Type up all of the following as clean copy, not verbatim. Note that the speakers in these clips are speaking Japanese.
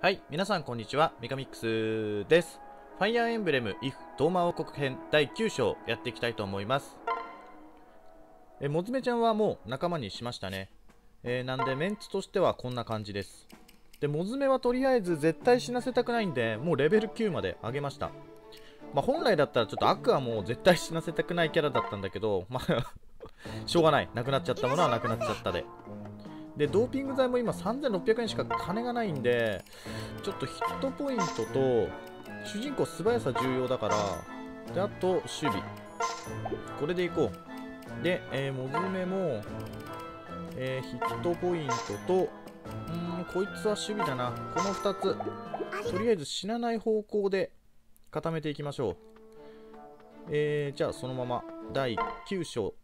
はい、皆さんこんにちは、ミカミックスです。ファイアーエンブレム IF 東魔王国編第9章やっていきたいと思います。もずめちゃんはもう仲間にしましたね。なんでメンツとしてはこんな感じです。で、もずめはとりあえず絶対死なせたくないんで、もうレベル9まで上げました。まあ本来だったらちょっとアクはもう絶対死なせたくないキャラだったんだけど、まあしょうがない。なくなっちゃったものはなくなっちゃったで。で、ドーピング剤も今3600円しか金がないんで、ちょっとヒットポイントと、主人公素早さ重要だから、で、あと守備。これでいこう。で、もずめも、ヒットポイントと、こいつは守備だな。この2つ。とりあえず死なない方向で固めていきましょう。じゃあそのまま第9章。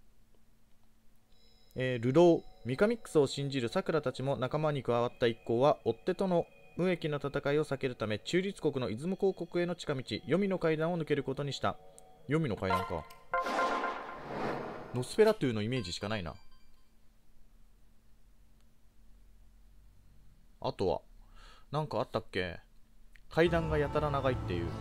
流浪ミカミックスを信じるさくらたちも仲間に加わった一行は追っ手との無益な戦いを避けるため中立国の出雲公国への近道黄泉の階段を抜けることにした。黄泉の階段か。ノスフェラトゥのイメージしかないな。あとはなんかあったっけ。階段がやたら長いっていう。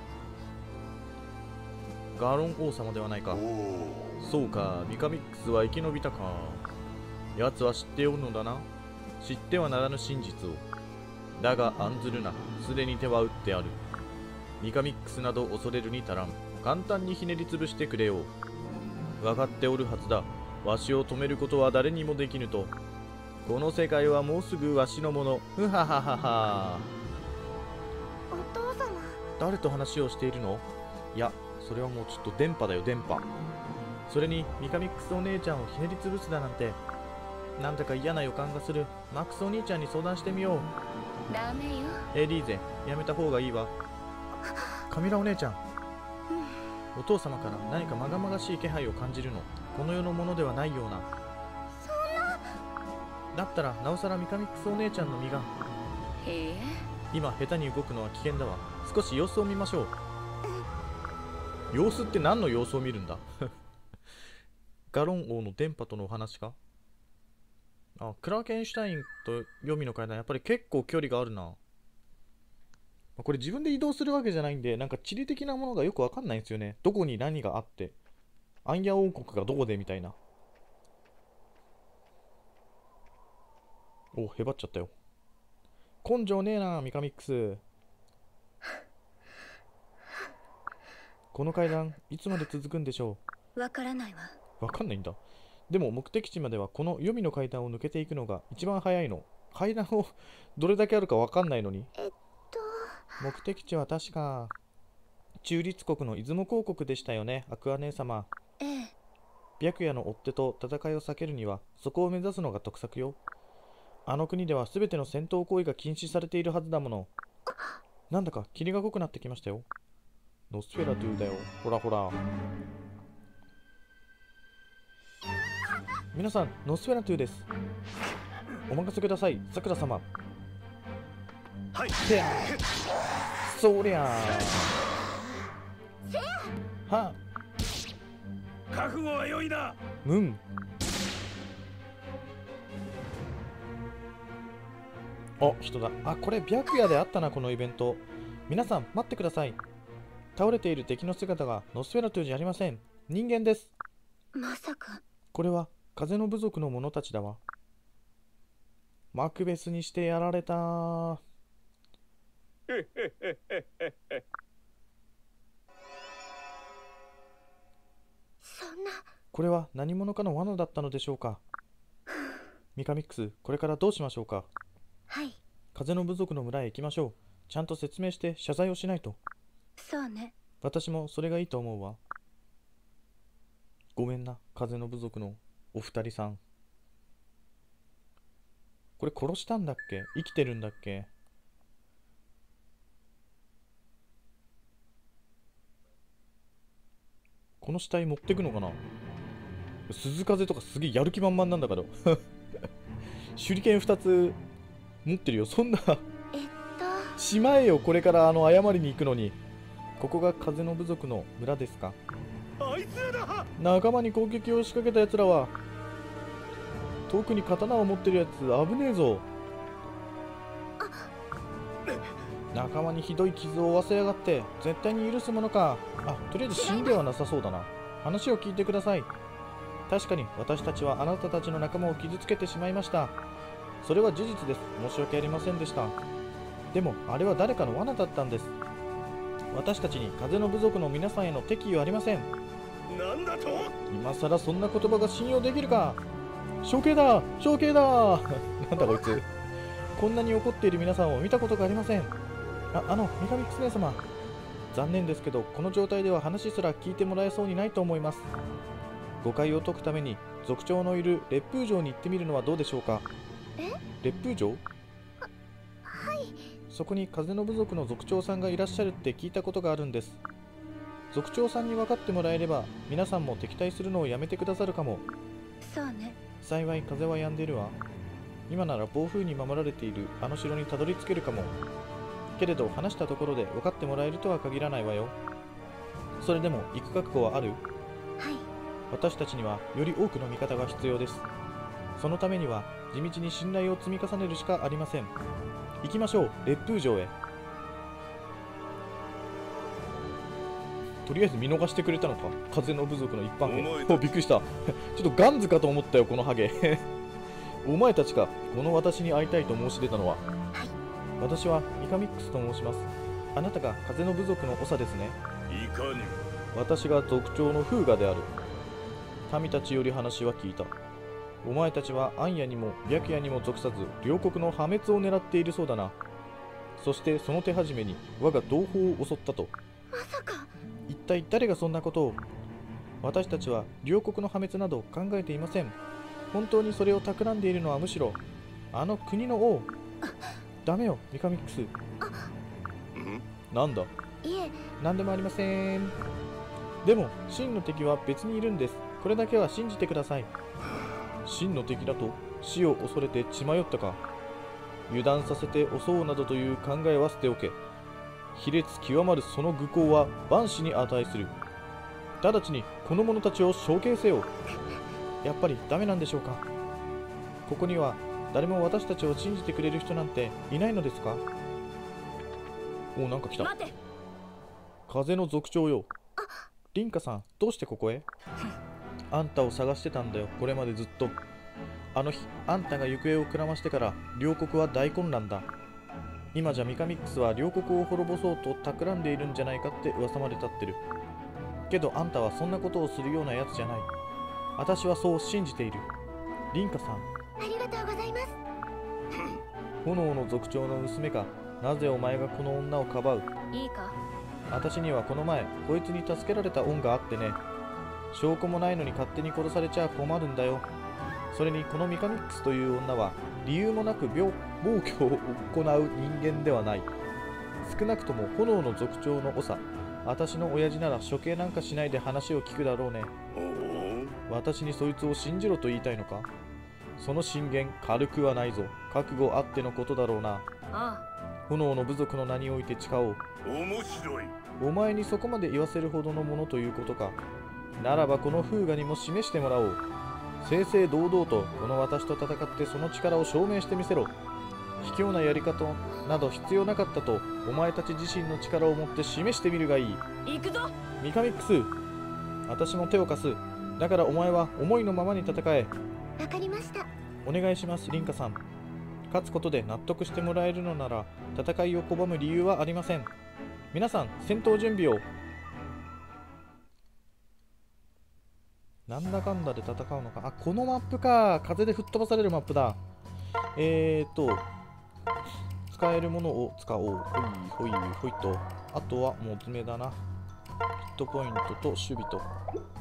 ガロン王様ではないか。そうか、ミカミックスは生き延びたか。奴は知っておるのだな。知ってはならぬ真実を。だが案ずるな、すでに手は打ってある。ミカミックスなど恐れるに足らん。簡単にひねりつぶしてくれよう。分かっておるはずだ。わしを止めることは誰にもできぬと。この世界はもうすぐわしのもの。ふはははは。 お父様、 誰と話をしているの？いや、それはもうちょっと電波だよ、電波。それにミカミックスお姉ちゃんをひねりつぶすだなんて、なんだか嫌な予感がする。マックスお兄ちゃんに相談してみよう。 ダメよ。 リーゼ、やめた方がいいわ。カミラお姉ちゃん、お父様から何かまがまがしい気配を感じるの。この世のものではないような。 そんな。 だったらなおさらミカミックスお姉ちゃんの身が。 へえ。 今下手に動くのは危険だわ。少し様子を見ましょう。様子って何の様子を見るんだガロン王の電波とのお話か。あ、クラーケンシュタインと黄泉の階段、やっぱり結構距離があるな。これ自分で移動するわけじゃないんで、なんか地理的なものがよくわかんないんですよね。どこに何があって、アンヤ王国がどこでみたいな。お、へばっちゃったよ。根性ねえな、ミカミックス。この階段、いつまで続くんでしょわからないわ。 う。わかんないんだ。でも目的地まではこの黄泉の階段を抜けていくのが一番早いの。階段をどれだけあるかわかんないのに。目的地は確か中立国の出雲公国でしたよね、アクア姉様。 ええ。 白夜の追っ手と戦いを避けるにはそこを目指すのが得策よ。あの国では全ての戦闘行為が禁止されているはずだもの。なんだか霧が濃くなってきましたよ。ノスフェラトゥだよ、ほらほら。皆さん、ノスフェラトゥです。お任せください、さくら様。 はい。 てやそりゃあ。は覚悟は良いな。 ムン。あ、人だ。あ、これ白夜であったな、このイベント。皆さん待ってください。倒れている敵の姿がノスフェラトゥじゃありません。人間です。 まさか。 これは風の部族の者たちだわ。マクベスにしてやられた。 そんな。 これは何者かの罠だったのでしょうか。ミカミックス、これからどうしましょうか。 はい。 風の部族の村へ行きましょう。ちゃんと説明して謝罪をしないと。 そうね。 私もそれがいいと思うわ。ごめんな、風の部族のお二人さん。これ殺したんだっけ？生きてるんだっけ？この死体持ってくのかな。鈴風とかすげえやる気満々なんだけど手裏剣2つ持ってるよ。そんなしまえよ、これから謝りに行くのに。ここが風の部族の村ですか。 あいつだ。 仲間に攻撃を仕掛けたやつらは遠くに刀を持ってるやつ危ねえぞ。 仲間にひどい傷を負わせやがって絶対に許すものか。あ、とりあえず死んではなさそうだな。話を聞いてください。確かに私たちはあなたたちの仲間を傷つけてしまいました。それは事実です。申し訳ありませんでした。でもあれは誰かの罠だったんです。私たちに風の部族の皆さんへの敵意はありません。 なんだと。 今さらそんな言葉が信用できるか。処刑だ処刑だなんだこいつ。こんなに怒っている皆さんを見たことがありません。ミカミックス姉様、残念ですけどこの状態では話すら聞いてもらえそうにないと思います。誤解を解くために族長のいる烈風城に行ってみるのはどうでしょうか。烈風城？ はい。 そこに風の部族の族長さんがいらっしゃるって聞いたことがあるんです。族長さんに分かってもらえれば皆さんも敵対するのをやめてくださるかも。 そうね。 幸い風は止んでいるわ。今なら暴風に守られているあの城にたどり着けるかも。けれど話したところで分かってもらえるとは限らないわよ。それでも行く覚悟はある？ はい。 私たちにはより多くの味方が必要です。そのためには地道に信頼を積み重ねるしかありません。行きましょう、烈風城へ。とりあえず見逃してくれたのか、風の部族の一般兵。びっくりした。ちょっとガンズかと思ったよ、このハゲ。お前たちか、この私に会いたいと申し出たのは。 はい。 私はミカミックスと申します。あなたが風の部族の長ですね。 いかにも。 私が族長のフーガである。民たちより話は聞いた。お前たちはアンヤにも白夜にも属さず両国の破滅を狙っているそうだな。そしてその手始めに我が同胞を襲ったと。 まさか。 一体誰がそんなことを。私たちは両国の破滅など考えていません。本当にそれを企んでいるのはむしろあの国の王。ダメよミカミックス。なんだ。 いえ。 何でもありません。でも真の敵は別にいるんです。これだけは信じてください。真の敵だと死を恐れて血迷ったか。油断させて襲うなどという考えは捨ておけ。卑劣極まるその愚行は万死に値する。直ちにこの者たちを処刑せよ。やっぱりダメなんでしょうか。ここには誰も私たちを信じてくれる人なんていないのですか。お、なんか来た。 待て。 風の族長よ。リンカさん、どうしてここへ。あんたを探してたんだよ、これまでずっと。あの日、あんたが行方をくらましてから両国は大混乱だ。今じゃミカミックスは両国を滅ぼそうと企んでいるんじゃないかって噂まで立ってる。けどあんたはそんなことをするようなやつじゃない。私はそう信じている。リンカさん。 ありがとうございます。 炎の族長の娘か。なぜお前がこの女をかばう。 いいか。 私にはこの前こいつに助けられた恩があってね。証拠もないのに勝手に殺されちゃ困るんだよ。それにこのミカミックスという女は理由もなく暴挙を行う人間ではない。少なくとも炎の族長の長、私の親父なら処刑なんかしないで話を聞くだろうね。私にそいつを信じろと言いたいのか。その進言軽くはないぞ。覚悟あってのことだろうな。 あ炎の部族の名において誓おう。 面白い。 お前にそこまで言わせるほどのものということか。ならばこの風雅にも示してもらおう。正々堂々とこの私と戦ってその力を証明してみせろ。卑怯なやり方など必要なかったとお前たち自身の力を持って示してみるがいい。 行くぞ。 ミカミックス、私も手を貸す。だからお前は思いのままに戦え。 わかりました。 お願いします、リンカさん。勝つことで納得してもらえるのなら戦いを拒む理由はありません。皆さん戦闘準備を。なんだかんだで戦うのか。あ、このマップか。風で吹っ飛ばされるマップだ。使えるものを使おう。ほいほいほいと。あとはもう爪だな。ヒットポイントと守備と。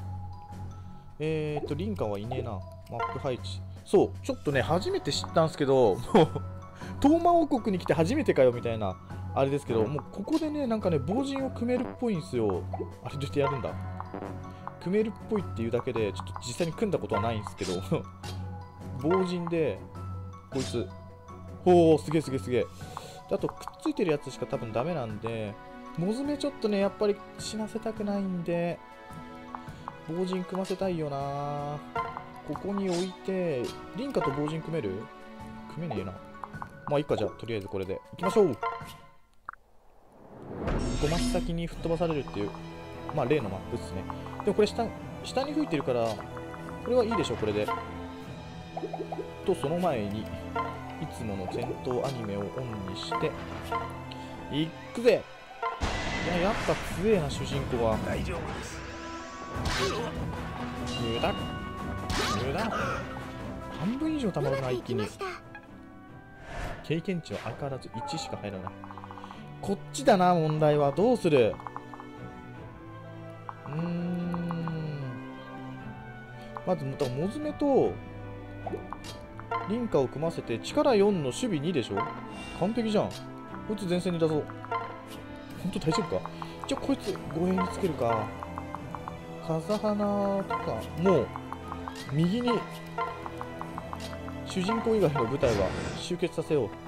リンカはいねえな。マップ配置。そう、ちょっとね、初めて知ったんですけど、もう、東馬王国に来て初めてかよみたいな、あれですけど、もうここでね、なんかね、防塵を組めるっぽいんですよ。あれどうやってやるんだ。組めるっぽいっていうだけで、ちょっと実際に組んだことはないんですけど、防塵で、こいつ、おー、すげえすげえすげえ。あと、くっついてるやつしか多分ダメなんで、モズメちょっとね、やっぱり死なせたくないんで、防塵組ませたいよな。ここに置いて、リンカと防塵組める？組めねえな。まあいいか、じゃあとりあえずこれでいきましょう。 5マス先に吹っ飛ばされるっていう、まあ例のマップっすね。でもこれ下に吹いてるから、これはいいでしょ、これで。と、その前に、いつもの戦闘アニメをオンにして、いくぜ。いや、やっぱ強えな、主人公は。 大丈夫です。 無駄半分以上たまるな、一気に。経験値は相変わらず1しか入らない。こっちだな、問題は。どうする？まず、モズメとリンカを組ませて、力4の守備2でしょ？完璧じゃん。こいつ前線に出そう。ほんと大丈夫か？じゃあこいつ護衛につけるか。風花とか、もう、右に主人公以外の部隊は集結させよう。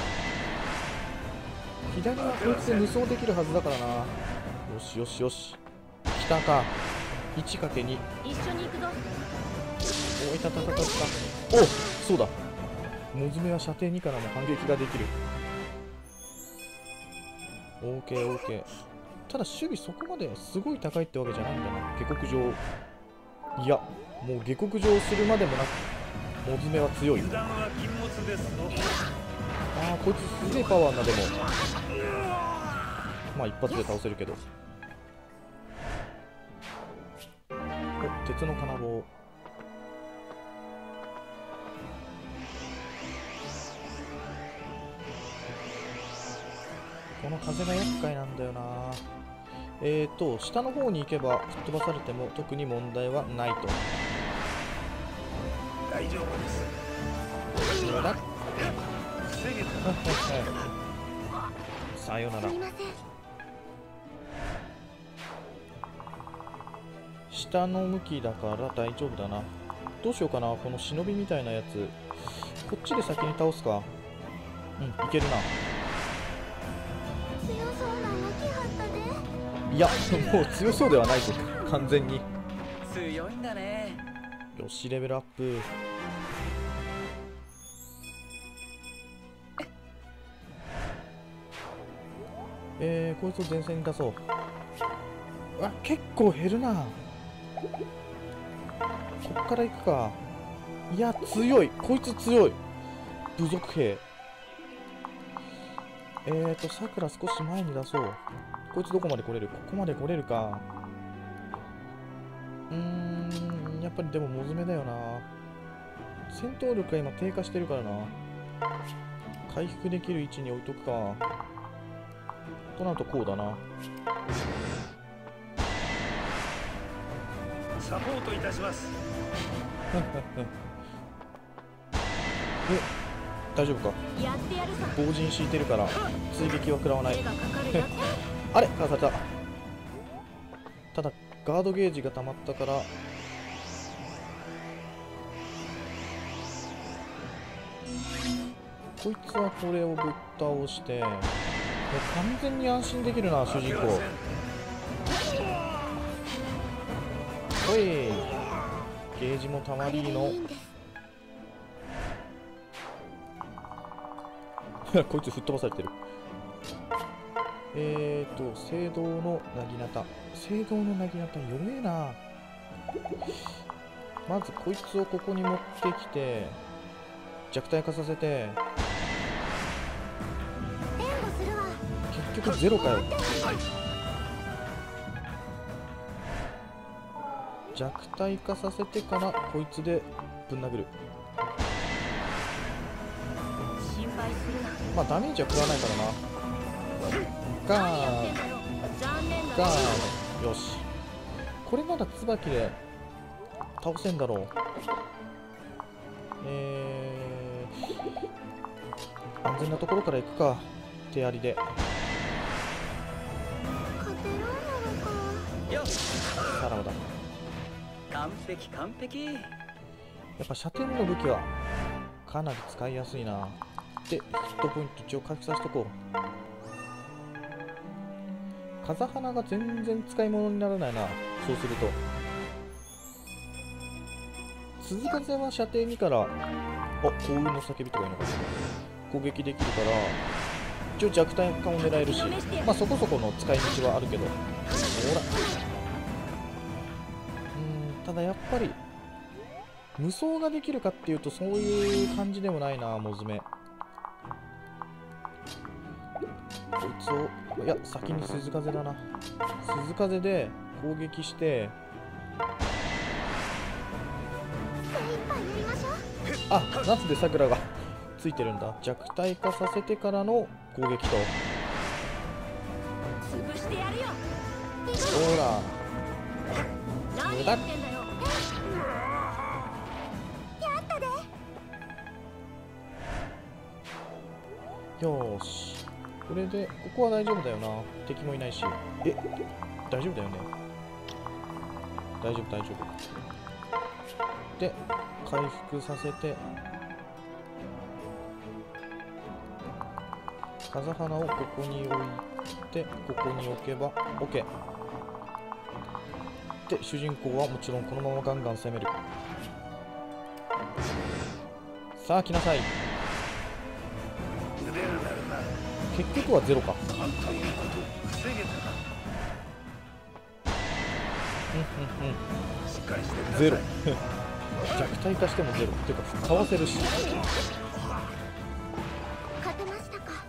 左はこいつで無双できるはずだからな。よしよしよし。北か。1×2。 一緒に行くぞ。 おいたたたたた。お、そうだ。モズメは射程2からも反撃ができる。オーケーオーケー。ただ守備そこまですごい高いってわけじゃないんだな。下克上。いや、もう下克上するまでもなく、モズメは強い。 油断は禁物ですぞ。 ああ、こいつすげえパワーな。でもまあ一発で倒せるけど。お、鉄の金棒。この風が厄介なんだよな。下の方に行けば吹っ飛ばされても特に問題はないと。 大丈夫です。 どうだ？ 防げた。 さよなら。 すみません。 下の向きだから大丈夫だな。どうしようかな、この忍びみたいなやつ。こっちで先に倒すか。うん、いけるな。 強そうな動きはったで。 いや、もう強そうではないぞ、完全に。 強いんだね。 よし、レベルアップ。こいつを前線に出そう。うわ、結構減るな。こっから行くか。いや、強い。こいつ強い。部族兵。さくら少し前に出そう。こいつどこまで来れる？ここまで来れるか。やっぱりでもモズメだよな。戦闘力が今低下してるからな。回復できる位置に置いとくか。となるとこうだな。 サポートいたします。 大丈夫か。 やってやるさ。 防塵敷いてるから追撃は食らわない。 手がかかるやあれ、かわされた。ただガードゲージが溜まったから、こいつはこれをぶっ倒して、もう完全に安心できるな、主人公。おい、ゲージもたまりーの。こいつ吹っ飛ばされてる。聖堂のなぎなた。聖堂のなぎなた弱えな。まずこいつをここに持ってきて弱体化させて、 援護するわ。 結局ゼロかよ。弱体化させてからこいつでぶん殴る。 心配するな。 まあダメージは食らわないからな。ガ何やってーンんだよ。残念だガな。 ーン。よし、これなら椿で倒せんだろう。安全なところから行くか。手やりで勝てらんなのか。 よっ、 さらばだ。 完璧完璧。 やっぱ射程の武器はかなり使いやすいな。で、ヒットポイント一応回復させとこう。風花が全然使い物にならないな。そうすると鈴風は射程2から、幸運の叫びとかいうのかな、攻撃できるから一応弱体化も狙えるし、まあそこそこの使い道はあるけど、ほら、ただやっぱり無双ができるかっていうとそういう感じでもないな、モズメ。こいつを、いや先に鈴風だな。鈴風で攻撃して、あ、なんで桜がついてるんだ。弱体化させてからの攻撃と、 潰してやるよ。 ほら何やってんだよ。 よーし、これでここは大丈夫だよな。敵もいないし、え、大丈夫だよね。大丈夫大丈夫で、回復させて風花をここに置いて、ここに置けば OK で、主人公はもちろんこのままガンガン攻める。さあ来なさい。 腕が鳴るな。 結局はゼロか。 なんということ防げたな。しっかりしてください。 ゼロ弱体化してもゼロっていうかかわせるし、 勝てましたか。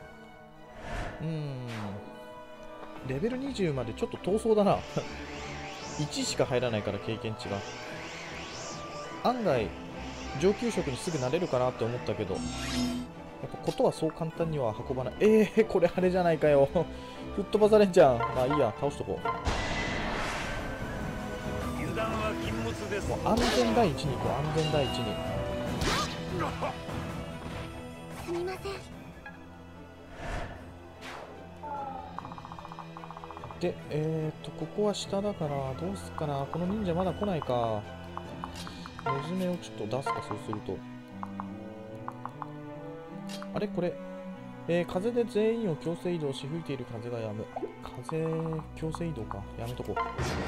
レベル20までちょっと闘争だな1しか入らないから経験値が。案外上級職にすぐなれるかなって思ったけど、やっぱことはそう簡単には運ばない。これあれじゃないかよ吹っ飛ばされんじゃん。まあいいや、倒しとこう。 油断は禁物です。 もう安全第一に行こう。安全第一に。 すみません。 で、ここは下だからどうすっかな。この忍者まだ来ないか。モズメをちょっと出すか。そうするとあれこれ、風で全員を強制移動し、吹いている風が止む。風強制移動か、やめとこう。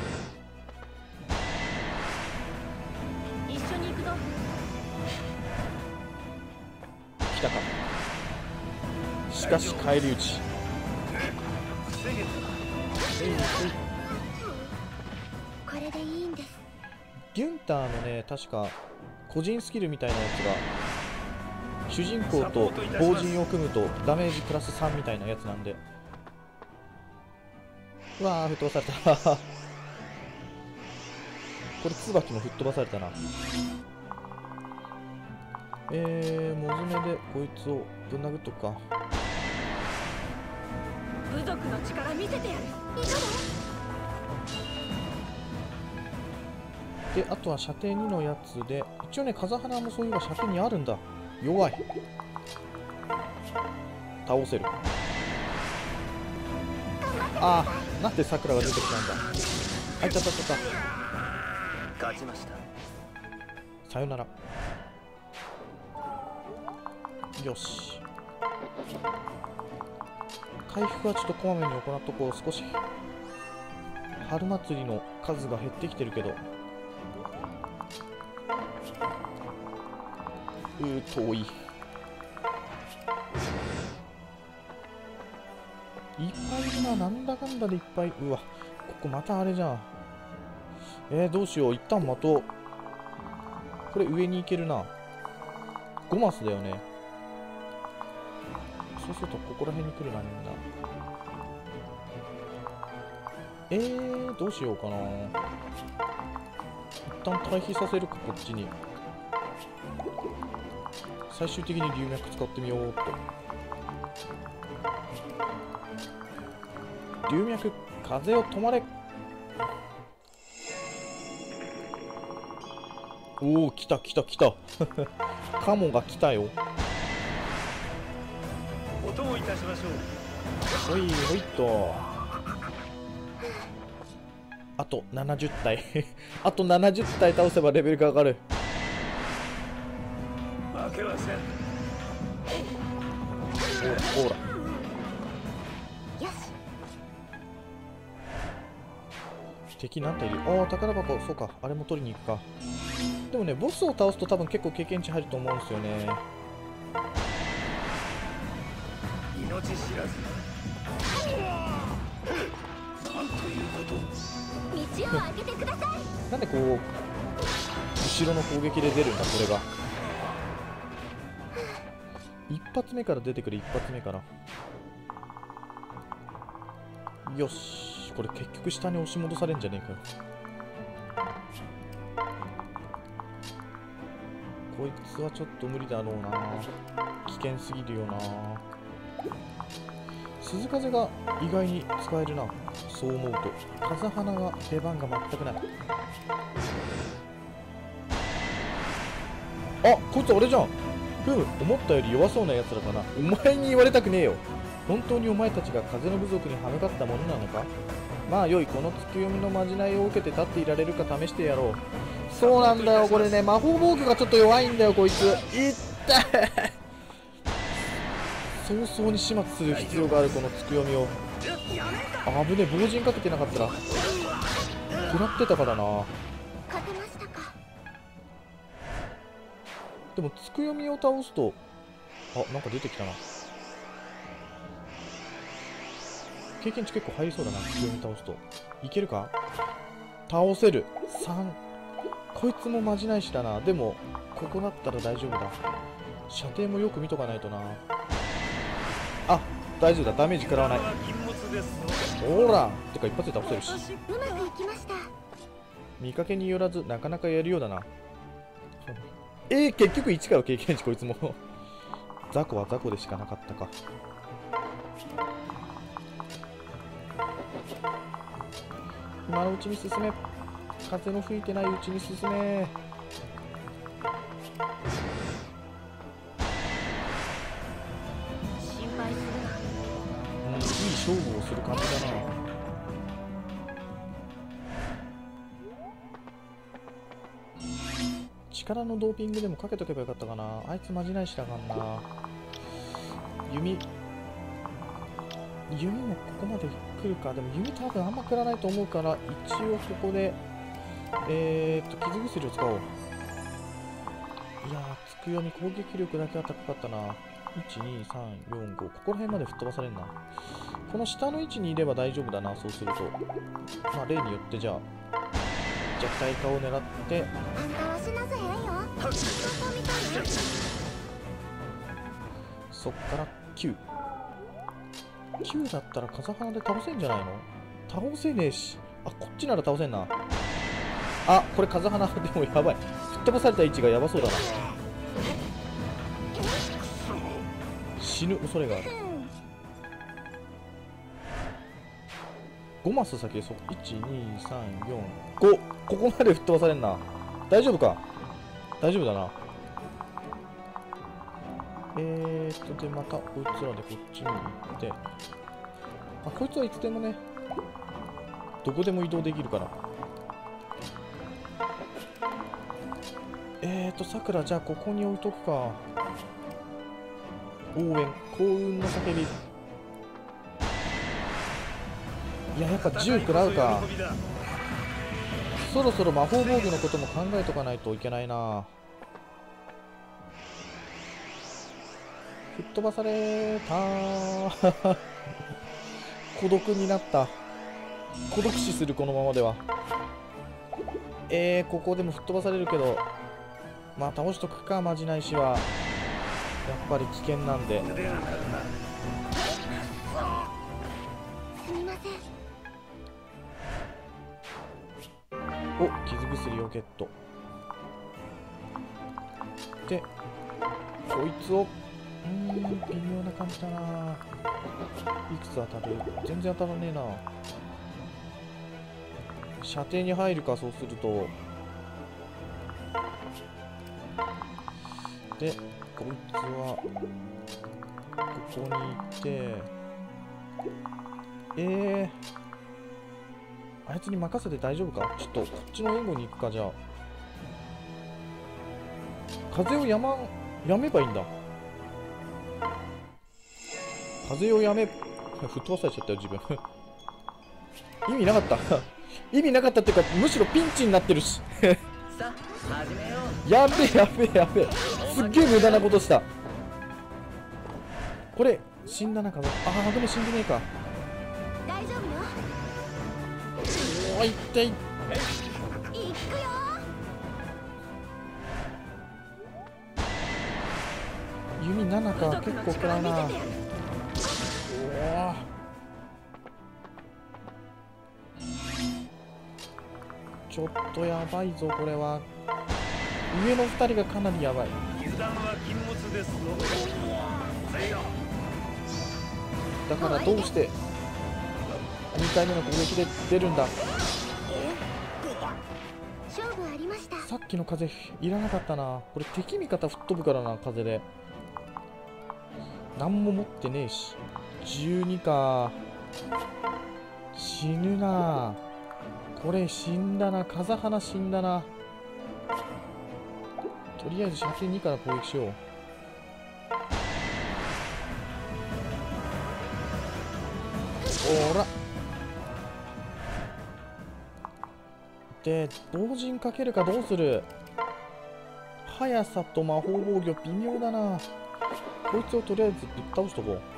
一緒に行くぞ。 来たか。しかし返り討ち。 防げたな。 これでいいんです。 ギュンターのね、確か個人スキルみたいなやつが主人公と防人を組むとダメージプラス3みたいなやつなんで。うわー、吹っ飛ばされたこれ椿も吹っ飛ばされたな。モズメでこいつをぶん殴っとくか。 部族の力見せてやる。 で、あとは射程2のやつで、一応ね、風花もそういえば射程2あるんだ。弱い。倒せる。ああ、なんで桜が出てきたんだ。あいたたたた。 勝ちました。 さよなら。よし。回復はちょっとこまめに行っとこう。少し春祭りの数が減ってきてるけど、遠い。いっぱいいるな、なんだかんだでいっぱい。うわ、ここまたあれじゃん。どうしよう、一旦待とう。これ上に行けるな。5マスだよね。そうするとここら辺に来るな、みんな。どうしようかな。一旦退避させるか、こっちに。最終的に龍脈使ってみようっと。龍脈、風を止まれ。おお、来た来た来たカモが来たよ。 お供いたしましょう。 ほいほいっと。あと70体あと70体倒せばレベルが上がる。 負けません。 ほらほら。 よし。 敵何体いる。ああ、宝箱。そうか、あれも取りに行くか。でもね、ボスを倒すと多分結構経験値入ると思うんですよね。 命命知らず。なんということ。 道を開けてください。 なんでこう後ろの攻撃で出るんだこれが。一発目から出てくる、一発目から。よし、これ結局下に押し戻されんじゃねえかよ。こいつはちょっと無理だろうな。危険すぎるよな。鈴風が意外に使えるな。そう思うと風花が出番が全くない。あ、こいつ俺じゃん。ふむ、思ったより弱そうなやつらかな。お前に言われたくねえよ。本当にお前たちが風の部族に歯向かったものなのか。まあよい、この月読みのまじないを受けて立っていられるか試してやろう。そうなんだよ、これね、魔法防御がちょっと弱いんだよ、こいつ。いったい。早々に始末する必要がある、この月読みを。あぶねえ、防塵かけてなかったら食らってたからな。 勝てましたか。 でも月読みを倒すと、あ、なんか出てきたな。経験値結構入りそうだな。月読み倒すといけるか。倒せる。3。こいつもまじないしだな。でもここだったら大丈夫だ。射程もよく見とかないとな。あ、大丈夫だ。ダメージ食らわない。ほら、てか一発で倒せるし。 うまくいきました。 見かけによらずなかなかやるようだな。結局1かよ、経験値こいつも。雑魚は雑魚でしかなかったか。今のうちに進め。風の吹いてないうちに進め。 心配するな。 いい勝負をする感じだな。力のドーピングでもかけとけばよかったかな。あいつまじないしだかんな。弓もここまで来るか。でも弓多分あんま食らないと思うから、一応ここで傷薬を使おう。いやー、つくよみ攻撃力だけは高かったな。12345、ここら辺まで吹っ飛ばされんな。この下の位置にいれば大丈夫だな。そうするとまあ例によってじゃあ弱体化を狙って、 あんたは死なせへんよ。 そっから9だったら風花で倒せんじゃないの。倒せねえし。あ、こっちなら倒せんな。あ、これ風花でもやばい。吹っ飛ばされた位置がやばそうだな。死ぬ恐れがある。5マス先で、1、2、3、4、5。ここまで吹っ飛ばされんな。大丈夫か。大丈夫だな。で、またこいつらでこっちに行って、こいつはいつでもね、どこでも移動できるから。さくら、じゃあここに置いとくか。応援、幸運の叫び。いや、やっぱ銃食らうか。そろそろ魔法防具のことも考えとかないといけないな。吹っ飛ばされたー。孤独になった。孤独死する、このままでは。ここでも吹っ飛ばされるけど、まあ倒しとくか。まじないしはやっぱり危険なんで。 すみません。 お、傷薬をゲット。で、こいつを微妙な感じだな。いくつ当たる？全然当たらねえな。射程に入るか。そうするとで、こいつはここにいて、あいつに任せて大丈夫か。ちょっとこっちの援護に行くか。じゃあ風をやめばいいんだ。風をやめ、吹っ飛ばされちゃったよ自分。意味なかった意味なかったっていうか、むしろピンチになってるしさあ始めよやべえやべえやべえ、すっげえ無駄なことした。これ死んだな、風。ああ、危ねえ、死んでねえか。 大丈夫よ。 おー、痛い。 行くよ。 弓7か、結構食らうな。おお、ちょっとやばいぞ、これは。上の2人がかなりやばい。 油断は禁物ですぞ。 だからどうして2回目の攻撃で出るんだ。 勝負ありました。 さっきの風いらなかったな。これ敵味方吹っ飛ぶからな、風で。何も持ってねえし。12か。死ぬな。これ死んだな。風花死んだな。とりあえず射程2から攻撃しよう。おらで、同人かけるかどうする。速さと魔法防御微妙だな。こいつをとりあえずぶっ倒しとこう。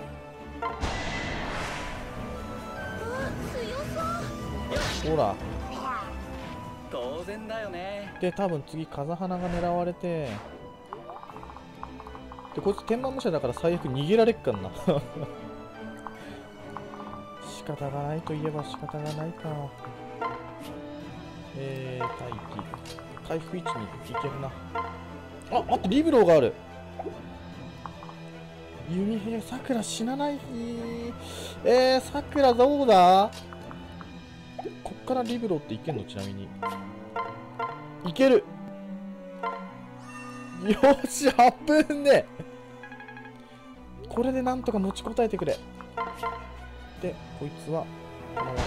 ほら。 当然だよね。 で、多分次風花が狙われて、でこいつ天満武者だから最悪逃げられっかんな。仕方がないといえば仕方がないか。待機回復位置に行けるな。あ、待って、リブローがある。弓兵さくら死なない。さくらどうだ。こっからリブローっていけんの。ちなみにいける。よし、8分でこれでなんとか持ちこたえてくれ。で、こいつはこのまま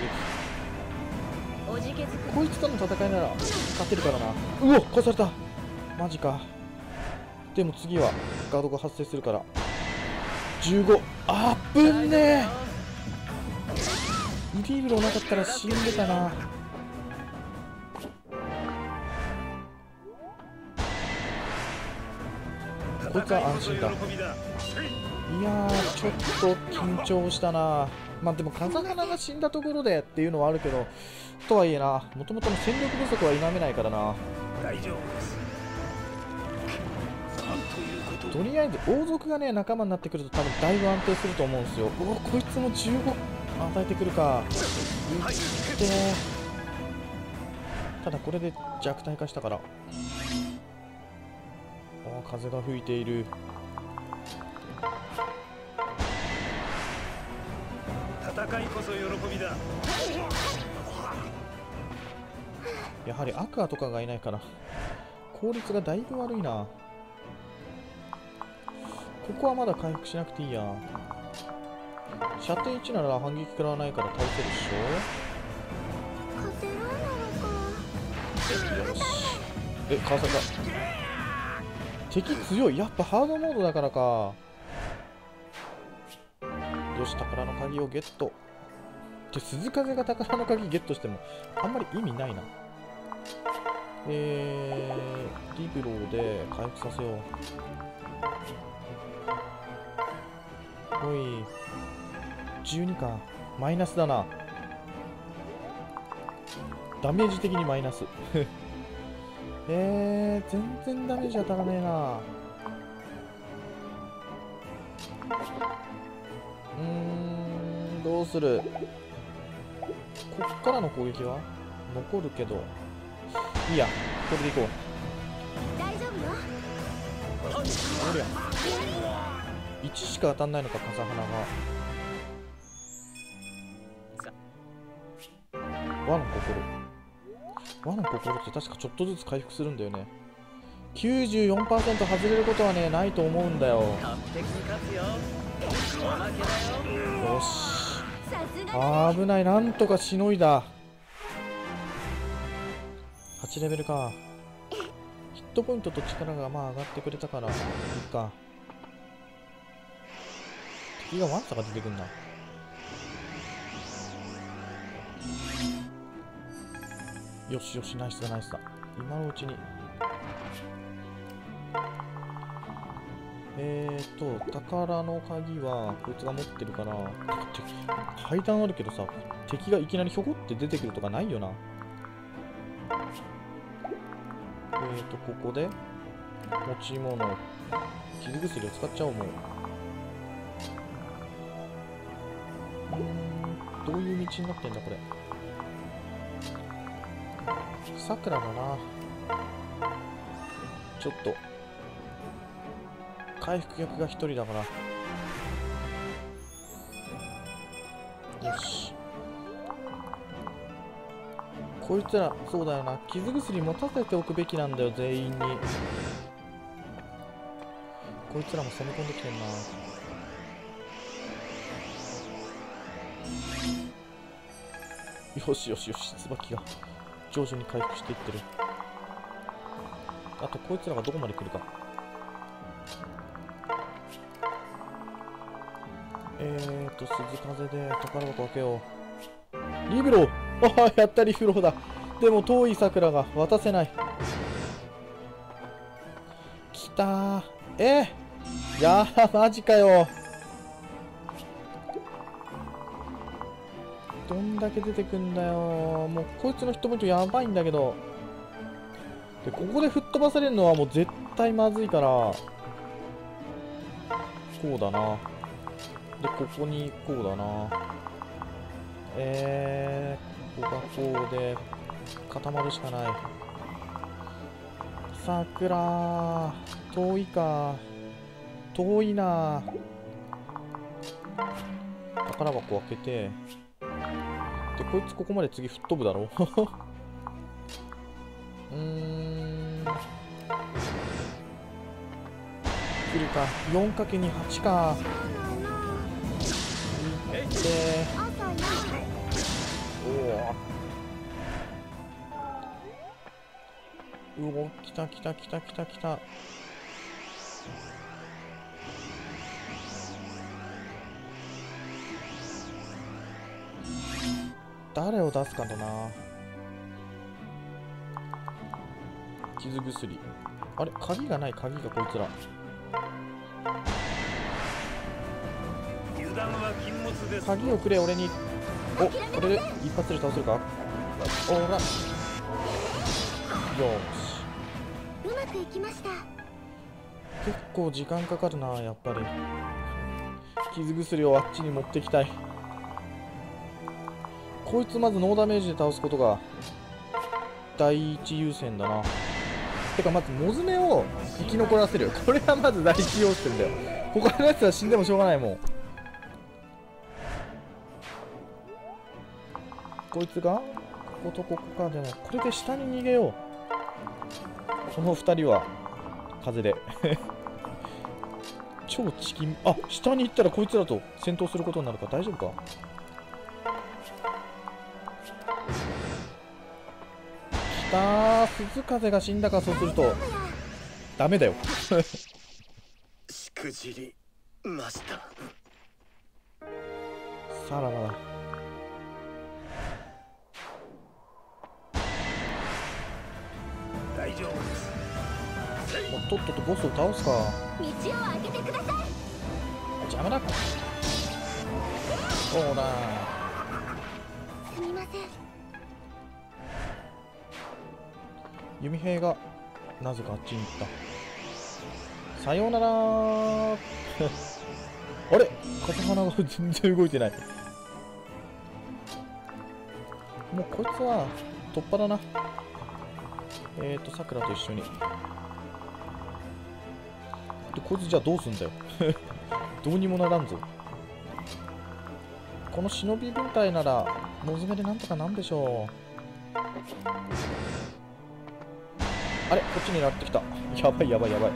攻撃。こいつとの戦いなら勝てるからな。うお、殺された。マジか。でも次はガードが発生するから15。あっぶんねー。リブロなかったら死んでたな。こいつは安心だ。いやー、ちょっと緊張したな。まあでも風花が死んだところでっていうのはあるけど、とはいえな、もともとの戦力不足は否めないからな。 大丈夫です。なんということ。 とりあえず王族がね、仲間になってくると多分だいぶ安定すると思うんですよ。おお、こいつも15与えてくるか。いってー。ただこれで弱体化したから。風が吹いている。 戦いこそ喜びだ。 やはりアクアとかがいないから効率がだいぶ悪いな。ここはまだ回復しなくていいや。射程1なら反撃食らわないから倒せるっし勝てないなのか。 ょ。よし。かわされた。敵強い。やっぱハードモードだからか。よし、宝の鍵をゲット。で、鈴風が宝の鍵ゲットしてもあんまり意味ないな。リブローで回復させよう。おい、12か。マイナスだな。ダメージ的にマイナス。全然ダメージ当たらねえな。どうする。こっからの攻撃は残るけど、いいや、これでいこう。 大丈夫よ。 おりゃ、1しか当たんないのか、風花が。和の心。和の心って確かちょっとずつ回復するんだよね。94% 外れることはね、ないと思うんだよ。 完璧に勝つよ。おまけだよ。 よし。 さすが。 危ない。なんとかしのいだ。8レベルか。ヒットポイントと力がまあ上がってくれたからいいか。敵がワンサが出てくんな。よしよし、ナイスだナイスだ。今のうちに宝の鍵はこいつが持ってるから、階段あるけどさ、敵がいきなりひょこって出てくるとかないよな。ここで持ち物、傷薬を使っちゃおう。もうどういう道になってんだこれ。さくらだな。ちょっと回復役が1人だから。よし、こいつら、そうだよな、傷薬持たせておくべきなんだよ、全員に。こいつらも攻め込んできてんな。よしよしよし、椿が徐々に回復していってる。あとこいつらがどこまで来るか。鈴風で宝箱開けよう。リブロー、ああ、やった、リブローだ。でも遠い桜が渡せない。きたー。やー、マジかよ。どんだけ出てくんだよ。もうこいつのヒットポイントやばいんだけど。で、ここで吹っ飛ばされるのはもう絶対まずいから、こうだな。で、ここにこうだな。ここがこうで固まるしかない。桜、遠いか。遠いな。宝箱開けて、で、こいつここまで次吹っ飛ぶだろう。来るか。 4×8 か。いってお、来た来た来た来た来た。誰を出すかだな。傷薬、あれ、鍵がない。鍵がこいつら。 油断は禁物です。 鍵をくれ俺に。お、これで一発で倒せるか。おら、よーし、 うまくいきました。 結構時間かかるな。やっぱり傷薬をあっちに持ってきたい。こいつまずノーダメージで倒すことが第一優先だな。てかまずモズメを生き残らせる。これはまず第一要点だよ。他のやつは死んでもしょうがないもん。こいつがこことここか。でもこれで下に逃げよう。この2人は風で超チキン。あ、下に行ったらこいつらと戦闘することになるか。大丈夫か。きたー。鈴風が死んだか。そうするとダメだよ。 しくじりました。 さらばだ。 大丈夫です。 もうとっととボスを倒すか。 道を開けてください。 邪魔だ。そうだ。 すみません。 弓兵がなぜかあっちに行った。さようならー。あれ、片花が全然動いてない。もうこいつは突破だな。さくらと一緒に。で、こいつじゃあどうすんだよ。どうにもならんぞ。この忍び軍隊ならモズメでなんとかなんでしょう。あれ、こっちになってきた。やばいやばいやばい。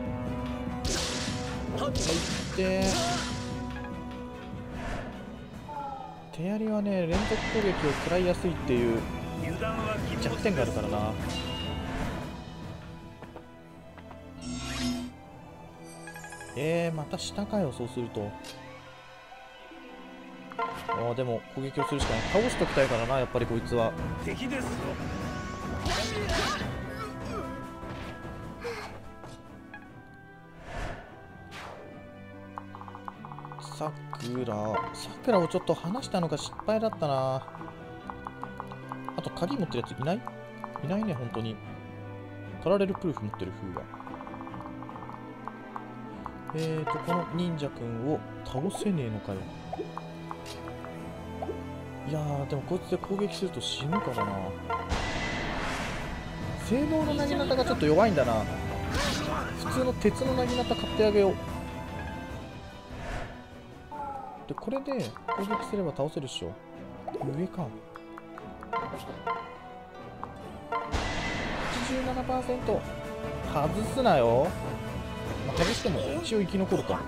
はいって手槍はね、連続攻撃を食らいやすいっていう油断は禁物です。 弱点があるからな。また下かよ。そうするとでも攻撃をするしかない。倒しときたいからな、やっぱりこいつは。 敵ですよ。 さくらをちょっと離したのが失敗だったな。あと鍵持ってるやついない？いないね、本当に。パラレルプルーフ持ってる風が。この忍者くんを倒せねえのかよ。いやー、でもこいつで攻撃すると死ぬからな。性能のなぎなたがちょっと弱いんだな。普通の鉄のなぎなた買ってあげよう。で、これで攻撃すれば倒せるっしょ。上か。87%。外すなよ。まあ、外しても一応生き残るか。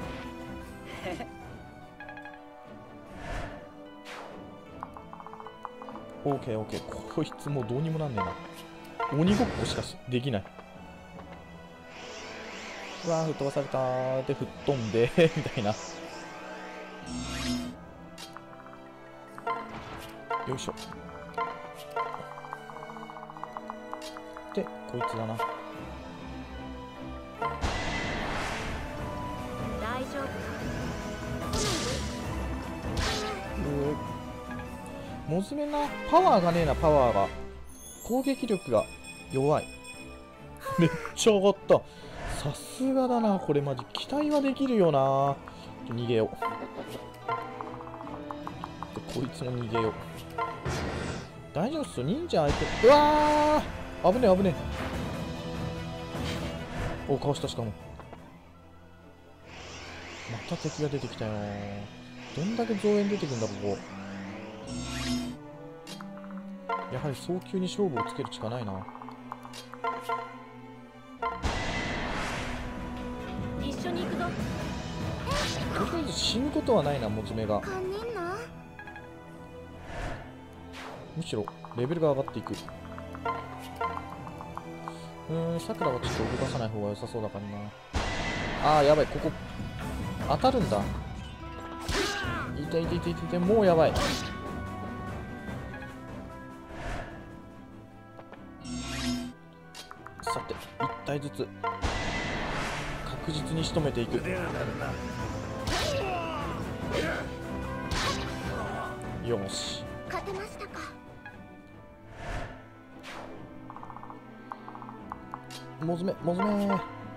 オーケーオーケー。こいつもうどうにもなんねえな。鬼ごっこしかできない。うわー、吹っ飛ばされたー。で、吹っ飛んでみたいな。よいしょ。で、こいつだな。 大丈夫。 モズメな、パワーがねえな、パワーが。攻撃力が弱い。めっちゃ上がった。さすがだな、これマジ。期待はできるよな。逃げよう。で、こいつも逃げよう。大丈夫っすよ、忍者相手。うわー、危ねえ危ねえ。お、かわした。しかもまた敵が出てきたよ。どんだけ増援出てくんだ、ここ。やはり早急に勝負をつけるしかないな。 一緒に行くぞ。 とりあえず死ぬことはないな、モズメが。 堪忍な。 むしろレベルが上がっていく。さくらはちょっと動かさない方が良さそうだからな。あー、やばい、ここ当たるんだ。痛い痛い痛い痛い、もうやばい。さて、1体ずつ確実に仕留めていく。よし、 勝てましたか。 モズメモズメ、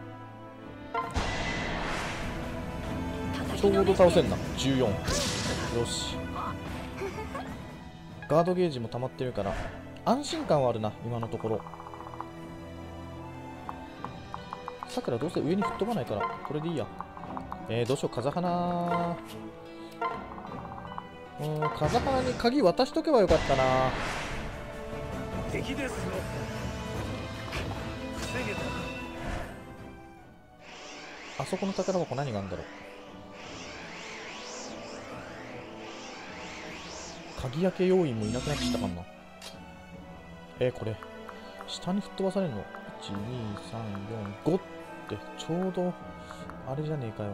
ちょうど倒せんな。14。よし、ガードゲージも溜まってるから安心感はあるな、今のところ。さくらどうせ上に吹っ飛ばないからこれでいいや。どうしよう、風花。風花に鍵渡しとけばよかったな。 敵ですよ。防げた。 あそこの宝箱何があるんだろう。鍵開け要員もいなくなってきたかな。これ下に吹っ飛ばされるの。12345ってちょうどあれじゃねえかよ。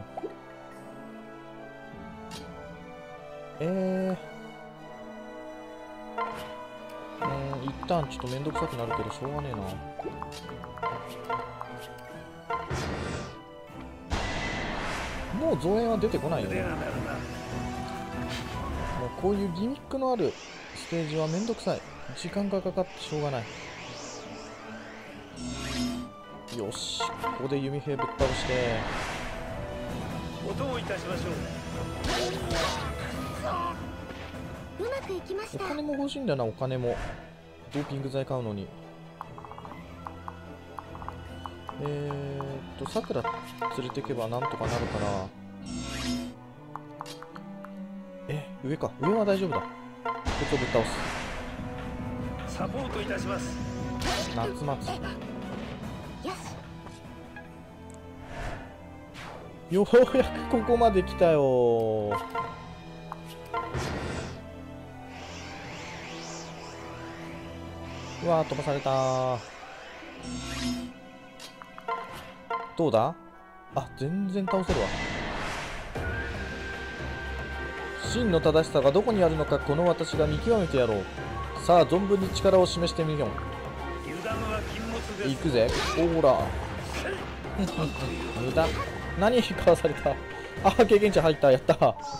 一旦ちょっとめんどくさくなるけどしょうがねえな。もう増援は出てこないよね。もうこういうギミックのあるステージはめんどくさい。時間がかかってしょうがない。よし、ここで弓兵ぶっ倒して音をいたしましょう。 うまくいきましおた。 金も欲しいんだよな。お金もドーピング剤買うのに。さくら連れてけばなんとかなるから。上か。上は大丈夫だ。こいつをぶっ倒す。 サポートいたします。 夏祭よし。 り。ようやくここまで来たよ。うわー、飛ばされたー。どうだ？あ、全然倒せるわ。真の正しさがどこにあるのか、この私が見極めてやろう。さあ、存分に力を示してみよう。 油断は禁物です。 行くぜ。ほーら。無駄。何かわされた。 あー、経験値入った。やった。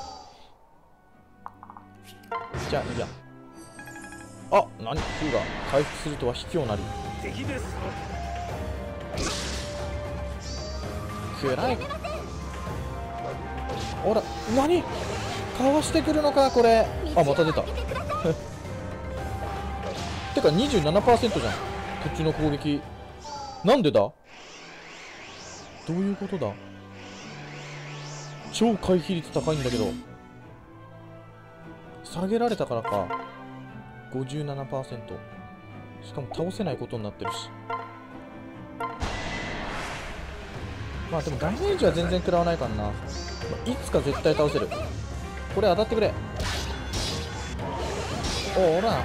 じゃあいいや。あ、何、フーが回復するとは卑怯なり。 敵です。 暗い。ほら、何かわしてくるのかこれ。あ、また出た。てか 27% じゃん、こっちの攻撃。なんでだ、どういうことだ。超回避率高いんだけど、下げられたからか。 57%。 しかも倒せないことになってるし。まあでもダメージは全然食らわないからな。まあいつか絶対倒せる。これ当たってくれ。おら、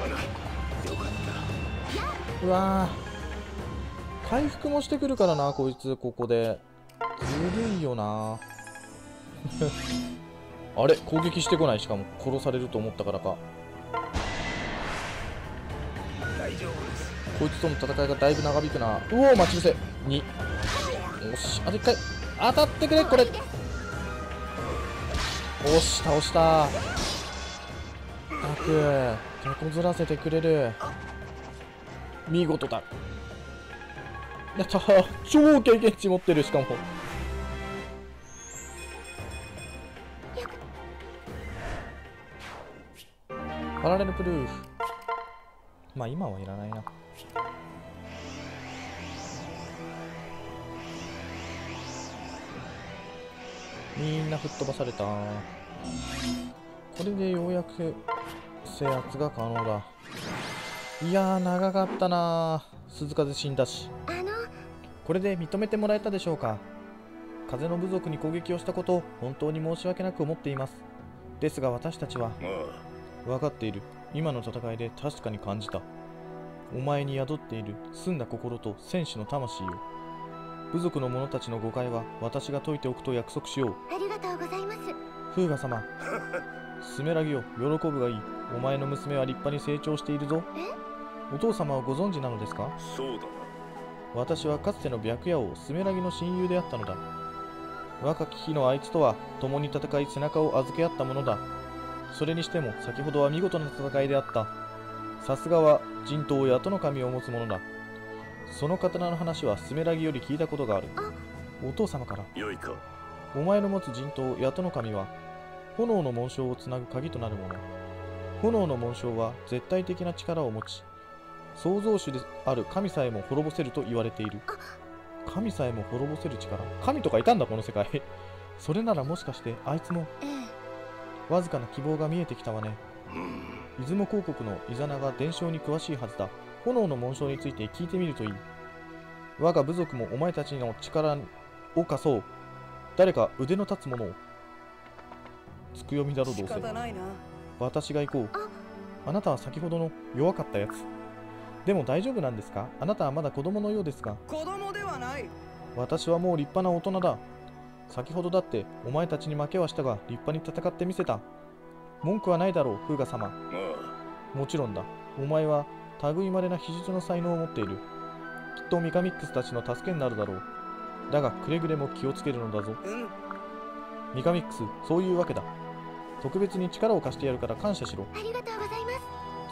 うわー、回復もしてくるからなこいつ。ここでずるいよなあれ、攻撃してこない。しかも殺されると思ったからか。 大丈夫です。 こいつとの戦いがだいぶ長引くな。うおー、待ち伏せ2。よし、あと1回当たってくれ。これ、おし、倒した。たく手こずらせてくれる。見事だ。やったー、超経験値持ってる。しかもパラレルプルーフ。まあ今はいらないな。みんな吹っ飛ばされた。これでようやく制圧が可能だ。いやー、長かったな。鈴風死んだし。これで認めてもらえたでしょうか。風の部族に攻撃をしたことを本当に申し訳なく思っています。ですが私たちは。分かっている。今の戦いで確かに感じた。お前に宿っている澄んだ心と戦士の魂を。部族の者たちの誤解は私が解いておくと約束しよう。 ありがとうございます。 フーガ様、スメラギよ、喜ぶがいい。お前の娘は立派に成長しているぞ。お父様はご存知なのですか。 そうだな。 私はかつての白夜王スメラギの親友であったのだ。若き日のあいつとは共に戦い背中を預け合ったものだ。それにしても先ほどは見事な戦いであった。さすがは人頭やとの神を持つ者だ。その刀の話はスメラギより聞いたことがある。お父様から。 良いか。 お前の持つ人頭やとの神は炎の紋章をつなぐ鍵となるもの。炎の紋章は絶対的な力を持ち、創造主である神さえも滅ぼせると言われている。神さえも滅ぼせる力。神とかいたんだこの世界それならもしかしてあいつも。わずかな希望が見えてきたわね。出雲公国のイザナが伝承に詳しいはずだ。炎の紋章について聞いてみるといい。我が部族もお前たちの力を貸そう。誰か腕の立つ者を。つくよみだろどうせ。私が行こう。あなたは先ほどの弱かったやつ。でも大丈夫なんですか。あなたはまだ子供のようですが。 子供ではない。 私はもう立派な大人だ。先ほどだってお前たちに負けはしたが立派に戦ってみせた。文句はないだろう、フーガ様。もちろんだ。お前は類まれな秘術の才能を持っている。きっとミカミックスたちの助けになるだろう。だがくれぐれも気をつけるのだぞ。ミカミックス、そういうわけだ。特別に力を貸してやるから感謝しろ。 ありがとうございます。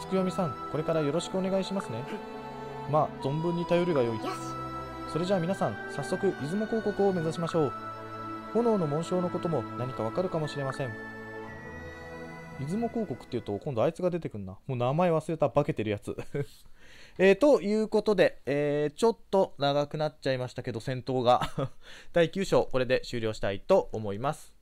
つくよみさん、これからよろしくお願いしますね。まあ存分に頼るがよい。 よし。 それじゃあ皆さん、早速出雲公国を目指しましょう。炎の紋章のことも何かわかるかもしれません。出雲公国っていうと今度あいつが出てくんな。もう名前忘れた。化けてるやつということで、ちょっと長くなっちゃいましたけど戦闘が第9章これで終了したいと思います。